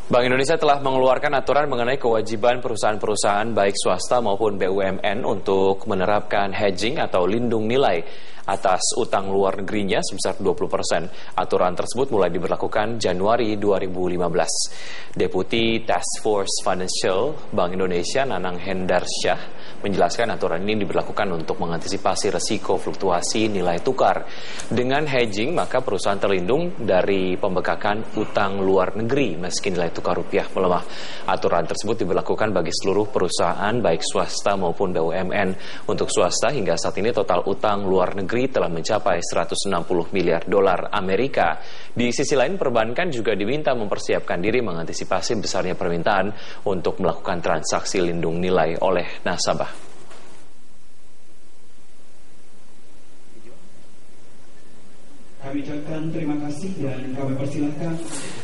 Bank Indonesia telah mengeluarkan aturan mengenai kewajiban perusahaan-perusahaan baik swasta maupun BUMN untuk menerapkan hedging atau lindung nilai atas utang luar negerinya sebesar 20%. Aturan tersebut mulai diberlakukan Januari 2015. Deputi Task Force Financial Bank Indonesia Nanang Hendarsyah menjelaskan aturan ini diberlakukan untuk mengantisipasi resiko fluktuasi nilai tukar. Dengan hedging, maka perusahaan terlindung dari pembekakan utang luar negeri meski nilai tukar rupiah melemah. Aturan tersebut diberlakukan bagi seluruh perusahaan baik swasta maupun BUMN. Untuk swasta hingga saat ini total utang luar negeri telah mencapai 160 miliar dolar Amerika. Di sisi lain, perbankan juga diminta mempersiapkan diri mengantisipasi besarnya permintaan untuk melakukan transaksi lindung nilai oleh nasabah. Kami ucapkan terima kasih dan kami persilahkan